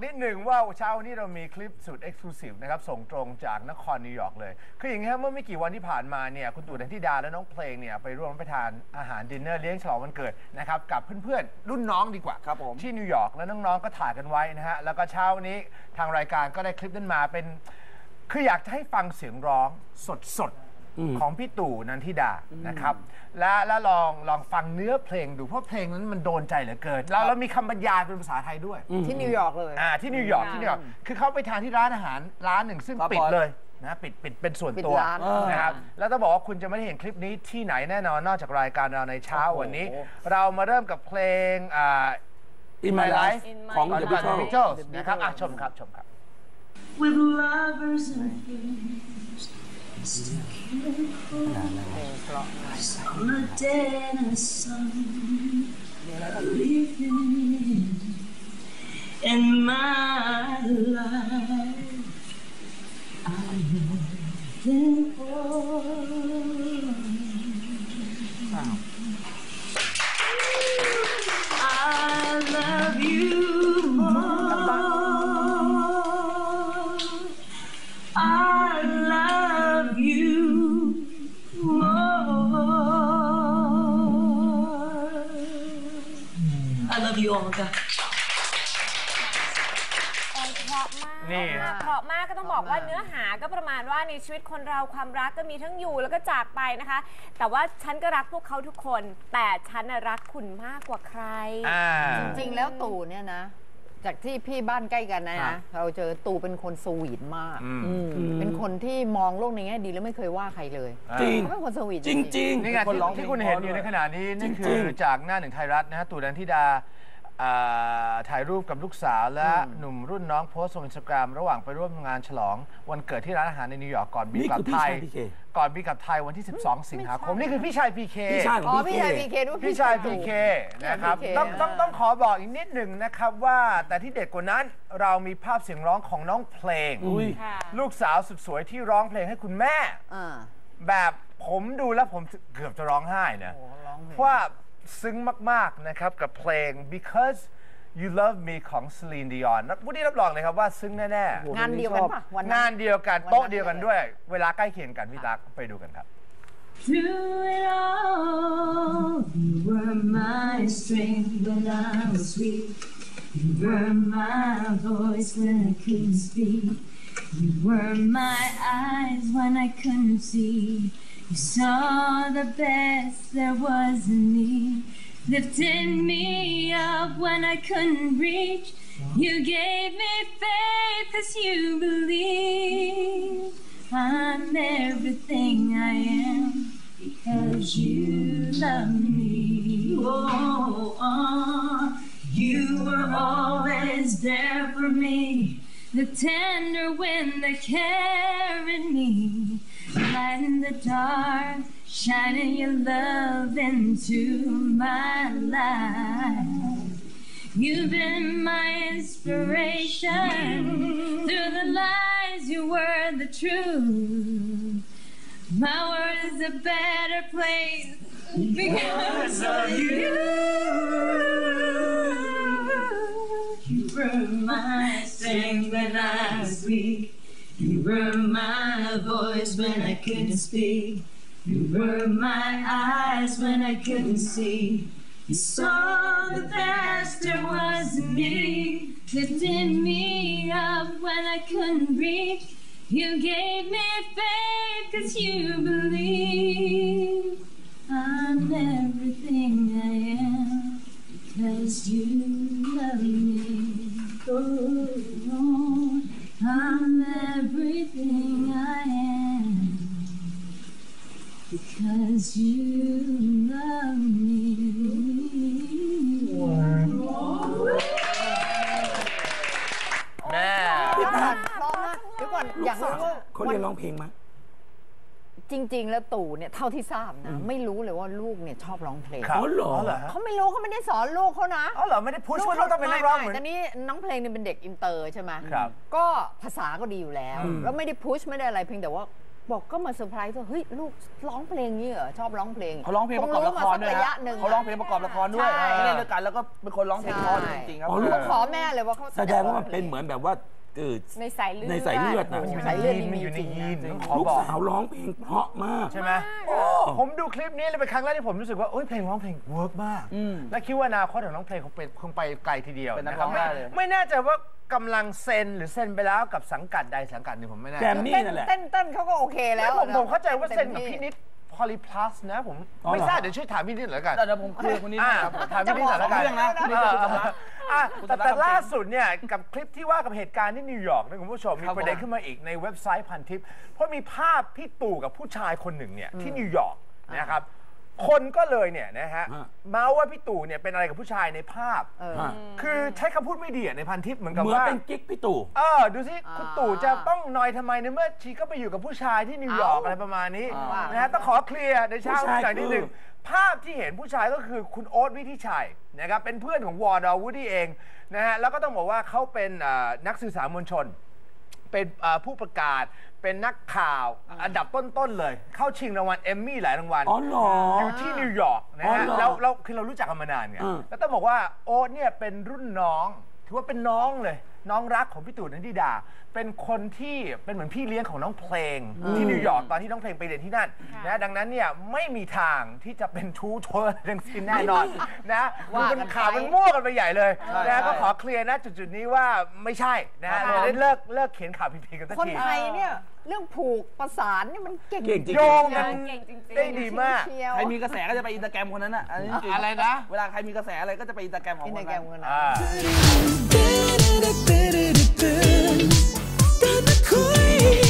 นิดหนึ่งว่าเช้าวันนี้เรามีคลิปสุดเอ็กซ์คลูซีฟนะครับส่งตรงจากนครนิวยอร์กเลยคืออย่างนี้ครับเมื่อไม่กี่วันที่ผ่านมาเนี่ยคุณตู่นันทิดาและน้องเพลงเนี่ยไปร่วมรับประทานอาหารดินเนอร์เลี้ยงฉลองวันเกิดนะครับกับเพื่อนๆรุ่นน้องดีกว่าครับผมที่นิวยอร์กแล้วน้องๆก็ถ่ายกันไว้นะฮะแล้วก็เช้าวันนี้ทางรายการก็ได้คลิปนั้นมาเป็นคืออยากจะให้ฟังเสียงร้องสดของพี่ตู่นันทิดานะครับและลองฟังเนื้อเพลงดูเพราะเพลงนั้นมันโดนใจเหลือเกินเรามีคำบรรยายเป็นภาษาไทยด้วยที่นิวยอร์กเลยที่นิวยอร์กคือเขาไปทานที่ร้านอาหารร้านหนึ่งซึ่งปิดเลยนะปิดเป็นส่วนตัวนะครับแล้วต้องบอกว่าคุณจะไม่ได้เห็นคลิปนี้ที่ไหนแน่นอนนอกจากรายการเราในเช้าวันนี้เรามาเริ่มกับเพลง In My Life ของ The Beatles นะครับชมครับ With lovers and friends still caring for on a day in the sun living in my life I'm living for I love you I love you more. I love you all, God. เพราะมากก็ต้องบอกว่าเนื้อหาก็ประมาณว่าในชีวิตคนเราความรักก็มีทั้งอยู่แล้วก็จากไปนะคะแต่ว่าฉันก็รักพวกเขาทุกคนแต่ฉันรักคุณมากกว่าใครจริงๆแล้วตู่เนี่ยนะจากที่พี่บ้านใกล้กันนะเราเจอตู่เป็นคนสวีทมากเป็นคนที่มองโลกในแง่ดีแล้วไม่เคยว่าใครเลยจริงเขาเป็นคนสวีทจริงนี่ไงที่คุณเห็นอยู่ในขณะนี้นี่คือจากหน้าหนึ่งไทยรัฐนะฮะตู่นันทิดาถ่ายรูปกับลูกสาวและหนุ่มรุ่นน้องโพสต์ลงอินสตาแกรมระหว่างไปร่วมงานฉลองวันเกิดที่ร้านอาหารในนิวยอร์กก่อนบินกลับไทยวันที่12 สิงหาคมนี่คือพี่ชายพีเคพี่ชายพีเคพี่ชายพีเคนะครับต้องขอบอกอีกนิดหนึ่งนะครับว่าแต่ที่เด็ดกว่านั้นเรามีภาพเสียงร้องของน้องเพลงลูกสาวสุดสวยที่ร้องเพลงให้คุณแม่แบบผมดูแล้วผมเกือบจะร้องไห้นะเพราะว่าซึ้งมากๆนะครับกับเพลง Because You Love Me ของ Celine Dion วันนี้รับรองเลยครับว่าซึ้งแน่ๆงานเดียวกันปะงานเดียวกันโต๊ะเดียวกันด้วยเวลาใกล้เคียงกันพี่ตั๊กไปดูกันครับ Through it all you were my strength when I was weak you were my voice when I couldn't speak you were my eyes when I couldn't see You saw the best there was in me, lifted me up when I couldn't reach. You gave me faith 'cause you believe I'm everything I am because you love me. You were always there for me, the tender wind that carried me.Light in the dark, shining your love into my life. You've been my inspiration. Through the lies, you were the truth. My world is a better place because of you. You were my strength when I was weak.You were my voice when I couldn't speak. You were my eyes when I couldn't see. You saw the best there was in me, lifted me up when I couldn't reach. You gave me faith 'cause you believe I'm everything I am because you love me. I'm everything I am because you love me. แม่พี่ตั๊กร้องนะเดี๋ยวก่อนอยากรู้ว่าเขาเรียนร้องเพลงมั้ยจริงๆแล้วตู่เนี่ยเท่าที่ทราบนะไม่รู้เลยว่าลูกเนี่ยชอบร้องเพลงเขาหรอเขาไม่รู้เขาไม่ได้สอนลูกเขานะเหรอไม่ได้พูดช่วยลูกต้องเป็นนักร้องเหมือนตอนนี้น้องเพลงเนี่ยเป็นเด็กอินเตอร์ใช่ไหมครับก็ภาษาก็ดีอยู่แล้วแล้วไม่ได้พุชไม่ได้อะไรเพียงแต่ว่าบอกก็มาเซอร์ไพรส์ว่าเฮ้ยลูกร้องเพลงนี้เหรอชอบร้องเพลงเขาร้องเพลงประกอบละครด้วยระนะยะหนึ่งเขาร้องเพลงประกอบละครด้วยใช่เล่นด้วยกันแล้วก็เป็นคนร้องเพลงเพราะจริงๆครับเขาขอแม่เลยว่าเขาแสดงว่ามันเป็นเหมือนแบบว่าในสายเลือดในสายเลือดนะมันอยู่สายในเลือดยีนนี่มันอยู่ในมีจริงยีนนะต้องขอลูกบอกสาวร้องเพลงเพราะมากใช่ไหมผมดูคลิปนี้เลยเป็นครั้งแรกที่ผมรู้สึกว่าเพลงร้องเพลงเวิร์กมาก และคิดว่าอนาคตของน้องเพลงคงไปไกลทีเดียวเป็นนักนะคร้รัอบ งได้เลยไม่แน่ใจว่ากำลังเซ็นหรือเซ็นไปแล้วกับสังกัดใดสังกัดหนึ่งผมไม่แน่แกใจมมี่นั่นแหละเต้นเขาก็โอเคแล้วผมเข้าใจว่าเซ็นกับพี่นิดพอลิพลัสนะผมไม่ทราบเดี๋ยวช่วยถามพี่นิดหน่อยละกันเดี๋ยวผมคุยกับคนนี้นะครับถามพี่นิดหน่อยละกันเรื่องนะคุณนิดจะชมนะแต่ล่าสุดเนี่ยกับคลิปที่ว่ากับเหตุการณ์ที่นิวยอร์กนะคุณผู้ชมมีครับประเด็นขึ้นมาอีกในเว็บไซต์พันทิปเพราะมีภาพพี่ตู่กับผู้ชายคนหนึ่งเนี่ยที่นิวยอร์กนะครับคนก็เลยเนี่ยนะฮะเมาส์ว่าพี่ตู่เนี่ยเป็นอะไรกับผู้ชายในภาพคือใช้คำพูดไม่ดีในพันทิปเหมือนกับเหมือนว่าเป็นกิ๊กพี่ตู่ดูสิคุณตู่จะต้องนอยทำไมในเมื่อชีก็ไปอยู่กับผู้ชายที่นิวยอร์กอะไรประมาณนี้นะฮะต้องขอเคลียร์ในเช้าผู้ชายหน่อยนิดนึงคือภาพที่เห็นผู้ชายก็คือคุณโอ๊ตวิทิชัยนะครับเป็นเพื่อนของวอร์ดอวูดดี้เองนะฮะแล้วก็ต้องบอกว่าเขาเป็นนักสื่อสารมวลชน เป็นผู้ประกาศเป็นนักข่าวอันดับต้นๆเลย เข้าชิงรางวัลเอมมี่หลายรางวัลอ๋อเหรออยู่ที่นิวยอร์กนะอ๋อฮะเหรอแล้วคือเรารู้จักกันมานานไงแล้วต้องบอกว่าโอ๊ตเนี่ยเป็นรุ่นน้องถือว่าเป็นน้องเลยน้องรักของพี่ตู่นันทิดาเป็นคนที่เป็นเหมือนพี่เลี้ยงของน้องเพลงที่นิวยอร์กตอนที่น้องเพลงไปเรียนที่นั่นนะดังนั้นเนี่ยไม่มีทางที่จะเป็นชู้โชว์ทั้งสิ้นแน่นอนนะคือมันข่าวมันมั่วกันไปใหญ่เลยนะก็ขอเคลียร์นะจุดๆนี้ว่าไม่ใช่นะเราจะได้เลิกเขียนข่าวผิดๆกันสักคนทีไทยเนี่ยเรื่องผูกประสานนี่มันเก่งเก่งจริงโยงกันเก่งจริงๆได้ดีมากเชียวใครมีกระแสก็จะไปอินสตาแกรมคนนั้นอ่ะอันนี้จริงอะไรนะเวลาใครมีกระแสอะไรก็จะไปอินสตาแกรมของอินคในนแกรนั้นมกันนะ Da-da-da-da-da-da.